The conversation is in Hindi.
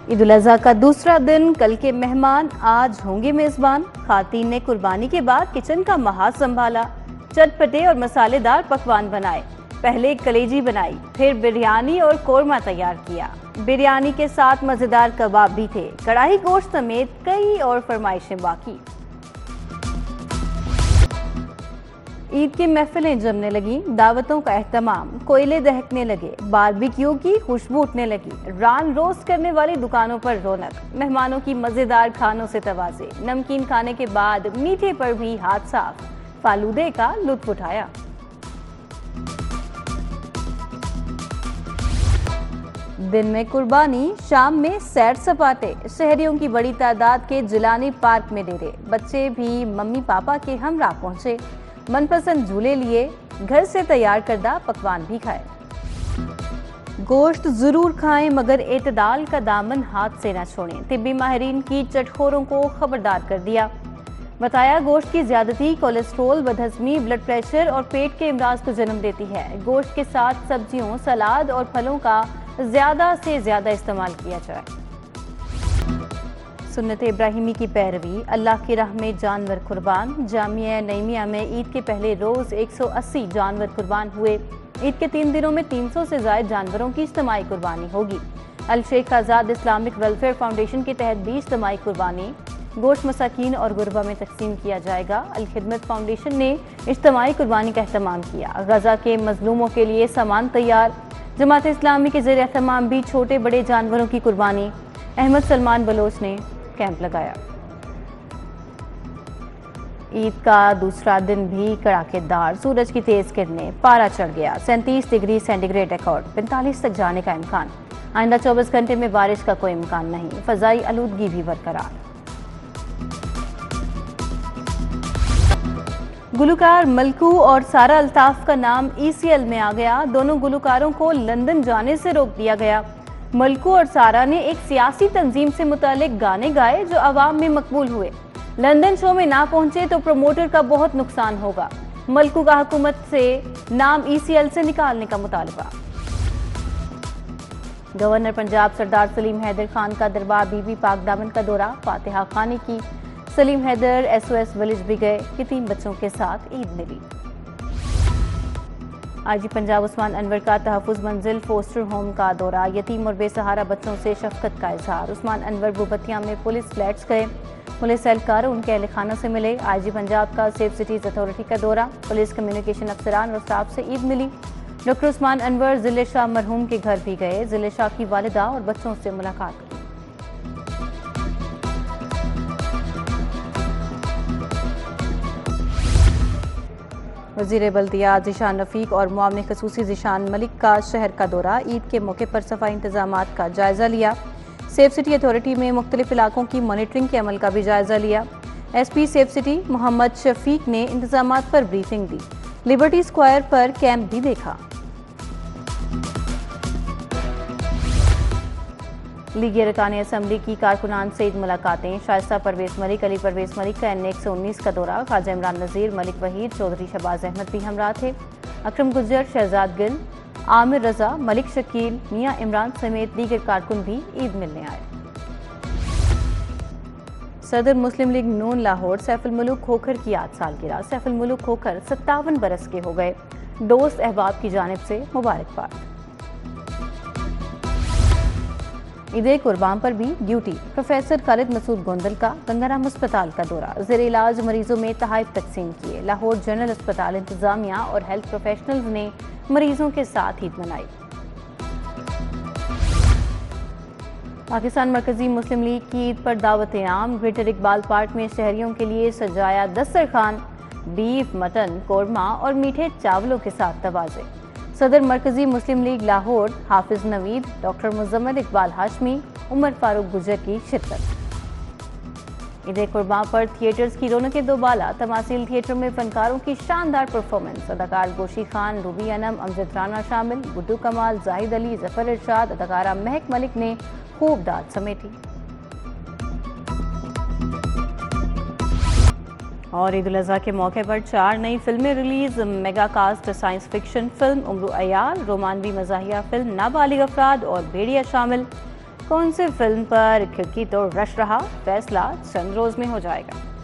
ईद उल अज़हा का दूसरा दिन, कल के मेहमान आज होंगे मेजबान। खातून ने कुर्बानी के बाद किचन का महाज संभाला, चटपटे और मसालेदार पकवान बनाए। पहले कलेजी बनाई, फिर बिरयानी और कोरमा तैयार किया। बिरयानी के साथ मजेदार कबाब भी थे, कढ़ाई गोश्त समेत कई और फरमाइशें बाकी। ईद की महफिलें जमने लगी, दावतों का एहतमाम, कोयले दहकने लगे, बारबेक्यू की खुशबू उठने लगी। रान रोस्ट करने वाली दुकानों पर रौनक, मेहमानों की मजेदार खानों से तवाज़े। नमकीन खाने के बाद मीठे पर भी हाथ साफ, फालूदे का लुत्फ उठाया। दिन में कुर्बानी, शाम में सैर सपाटे। शहरियों की बड़ी तादाद के जिलानी पार्क में डेरे। बच्चे भी मम्मी पापा के हमराह पहुंचे, मनपसंद झूले लिए, घर से तैयार करदा पकवान भी खाए। गोश्त जरूर खाएं मगर एतदाल का दामन हाथ से न छोड़ें। तिब्बी माहिरीन की चटखोरों को खबरदार कर दिया। बताया गोश्त की ज्यादती कोलेस्ट्रोल, बदहजमी, ब्लड प्रेशर और पेट के अमराज को जन्म देती है। गोश्त के साथ सब्जियों, सलाद और फलों का ज्यादा से ज्यादा इस्तेमाल किया जाए। सुन्नत इब्राहिमी की पैरवी, अल्लाह की राह में जानवर कुर्बान। जामिया नईमिया में ईद के पहले रोज 180 जानवर कुर्बान हुए। ईद के 3 दिनों में 300 से ज्यादा जानवरों की इज्तिमाई कुर्बानी होगी। Al Sheikh Azad Islamic welfare foundation के तहत भी इज्तिमाई कुर्बानी गोश्त मसाकीन और गुरबा में तकसीम किया जाएगा। अल खिदमत फाउंडेशन ने इज्तिमाई कुर्बानी का एहतमाम किया। गजा के मजलूमों के लिए सामान तैयार। जमात इस्लामी के ज़रिए एहतमाम भी छोटे बड़े जानवरों की कुर्बानी। अहमद सलमान बलोच ने कैंप लगाया। ईद का दूसरा दिन भी कड़ाकेदार, सूरज की तेज किरणें, पारा चढ़ गया। 37 डिग्री सेंटीग्रेड रिकॉर्ड, 45 तक जाने का इम्कान। आइंदा 24 घंटे में बारिश का कोई इम्कान नहीं। फजाई आलूदगी भी बरकरार। गुलकार मलकू और सारा अल्ताफ का नाम ECL में आ गया। दोनों गुलकारों को लंदन जाने से रोक दिया गया। मलकू और सारा ने एक सियासी तंजीम से मुतालिक गाने गाए जो अवाम में मकबूल हुए। लंदन शो में ना पहुंचे तो प्रमोटर का बहुत नुकसान होगा। मलकू का हुकूमत से नाम ECL से निकालने का मुतालबा। गवर्नर पंजाब सरदार सलीम हैदर खान का दरबार बीबी पाक दामन का दौरा, फातिहा खाने की। सलीम हैदर SOS विलेज भी गए कि 3 बच्चों के साथ ईद मिली। IG पंजाब उस्मान अनवर का तहफ़्फ़ुज़ मंजिल फोस्टर होम का दौरा, यतीम और बेसहारा बच्चों से शफकत का इजहार। उस्मान अनवर बुबतिया में पुलिस फ्लैट्स गए, पुलिस एहलकार उनके अहल खाना से मिले। IG पंजाब का सेफ सिटीज़ अथॉरिटी का दौरा, पुलिस कम्युनिकेशन अफसरान और स्टाफ से ईद मिली। डॉक्टर उस्मान अनवर ज़िले शाह मरहूम के घर भी गए, ज़िले शाह की वालिदा और बच्चों से मुलाकात की। वज़ीर बल्दिया ज़िशान रफ़ीक और मुआविन ख़ुसूसी ज़िशान मलिक का शहर का दौरा, ईद के मौके पर सफाई इंतजामात का जायज़ा लिया। सेफ सिटी अथॉरिटी में मुख्तलिफ इलाकों की मॉनिटरिंग के अमल का भी जायज़ा लिया। SP safe city Mohammad Shafiq ने इंतजामात पर ब्रीफिंग दी। लिबर्टी स्क्वायर पर कैंप भी देखा। लीग अरकान असम्बली की कारकुनान से ईद मुलाकातें, शाइस्ता परवेज़ मलिक, अली परवेज़ मलिक का NA 119 का दौरा। ख्वाजा इमरान नज़ीर, मलिक वहीद, चौधरी शहबाज अहमद भी हमराह थे। अकरम गुज्जर, शहजाद गिल, आमिर रजा, मलिक शकील, मियाँ इमरान समेत दीगर कारकुन भी ईद मिलने आए। सदर मुस्लिम लीग नून लाहौर सैफुल मुल्क खोखर की याद सालगिरह। सैफुल मुल्क खोखर 57 बरस के हो गए। दोस्त अहबाब की जानिब से मुबारकबाद। ईद कुर्बान पर भी ड्यूटी, प्रोफेसर खालिद मसूद गोंदल का गंगाराम अस्पताल का दौरा, ज़ेर इलाज मरीजों में तहाइफ तकसीम किए। लाहौर जनरल अस्पताल इंतजामिया और हेल्थ प्रोफेशनल्स ने मरीजों के साथ ईद मनाई। पाकिस्तान मरकजी मुस्लिम लीग की ईद पर दावत आम, ग्रेटर इकबाल पार्क में शहरियों के लिए सजाया दस्तरखान, बीफ, मटन, कोरमा और मीठे चावलों के साथ तवाज़े। सदर मरकजी मुस्लिम लीग लाहौर हाफिज नवीद, डॉक्टर मुजम्मिल इकबाल हाशमी, उमर फारूक गुजर की शिरकत। ईद कुर्बान पर थिएटर्स की रौनकें दोबाला, तमासील थिएटर में फनकारों की शानदार परफॉर्मेंस। अदाकार गोशी खान, रूबी अनम, अमजद राना शामिल, गुड्डू कमाल, जाहिद अली, जफर इरशाद, अदाकारा महक मलिक ने खूब दाद समेटी। और ईद उल अज़हा के मौके पर 4 नई फिल्में release. Mega cast science fiction film Umro Ayyar, रोमानवी मज़ाहिया film नाबालिग अफराद और भेड़िया शामिल। कौन सी फिल्म पर खिड़की तोड़ रश रहा, फैसला चंद रोज में हो जाएगा।